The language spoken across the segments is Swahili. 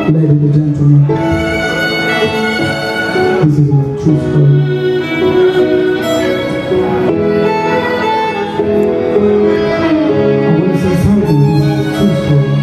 Ladies and gentlemen, this is my true story. I want to say something. This is a true story.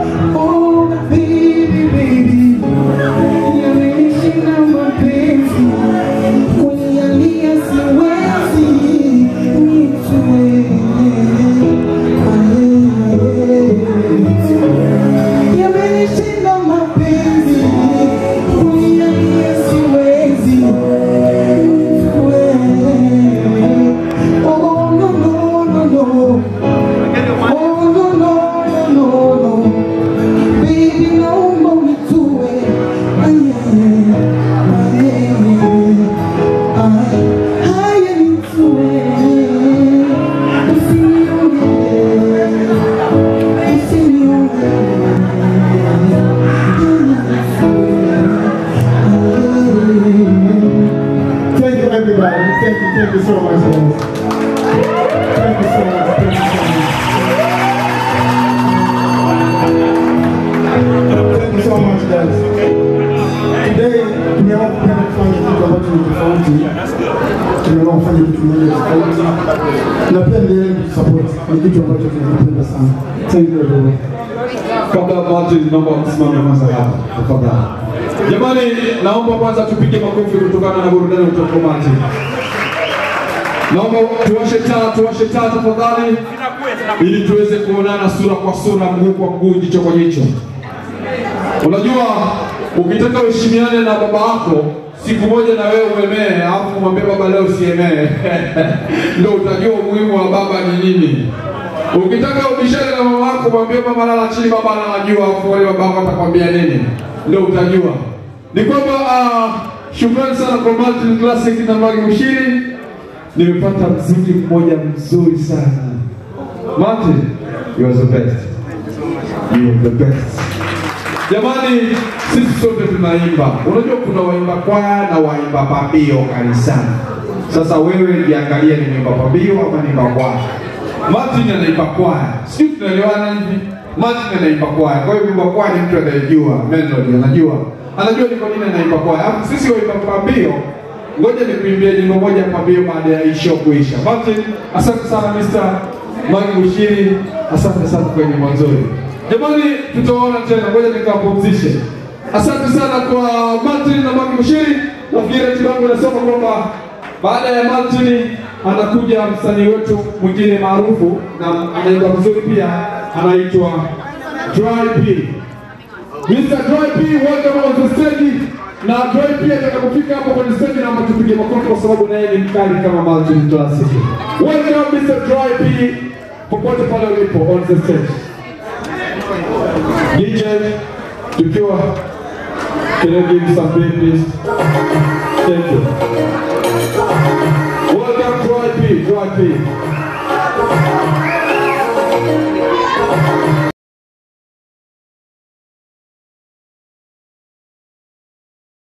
Baby, you're really shit on my baby. everybody. Thank you so much, guys. Thank you so much. Thank you so much. Thank you so much, guys. Today, we have kufanya kitu ambacho ni tofauti. Tunaomba kufanya kitu kimoja tofauti. Na pia ndio support. Ni kitu ambacho tunapenda sana. Thank you everyone. Kabla Martin naomba kusimama kwanza hapa. Tafadhali. Jamani, naomba kwanza tupige makofi kutokana na burudani kutoka Martin. Naomba tuwashe taa tafadhali ili tuweze kuonana sura kwa sura, mguu kwa mguu, jicho kwa jicho. Unajua ukitaka uheshimiane na baba yako, siku moja na wewe uemee, alafu mwambie baba leo usiemee. Ndio utajua umuhimu wa baba ni nini. Ukitaka ubishane na mama yako, mwambie mama lala chini, baba anajua, alafu wale baba wako atakwambia nini. Ndio utajua. Ni kwamba shukrani sana kwa Martin Classic na Magi Mushiri. Nimepata mziki mmoja mzuri sana. Martin, you are the best. You are the best. Jamani, sisi sote tunaimba. Unajua kuna waimba kwaya na waimba pambio kanisani. Sasa wewe jiangalie, ni mwimba pambio ama ni mwimba kwaya? Martin anaimba kwaya. Sisi tunaelewana hivi. Martin anaimba kwaya. Kwa hiyo mwimba kwaya ni mtu anayejua melody, anajua ni kwa nini anaimba kwaya. Alafu sisi waimba pambio, ngoja nikuimbie nyimbo moja pambio baada ya show kuisha. Martin, asante sana Mr. Magi Mushiri, asante sana kwa nyimbo nzuri. Jamani, tutaona tena, ngoja nikapumzishe. Asante sana kwa Martin na Magi Mushiri. Nafikiri tibangu nasema kwamba baada ya Martin anakuja msanii wetu mwingine maarufu na anaimba vizuri pia, anaitwa Dry P. Mr. Dry P, welcome on the stage. Na Dry P atakapofika hapo kwenye stage na tupige makofi kwa sababu naye ni mkali kama Martin Classic. Welcome Mr. Dry P, popote pale ulipo on the stage. DJ, tukiwa, can you give some beat please? Thank you. Welcome Dry P, Dry P.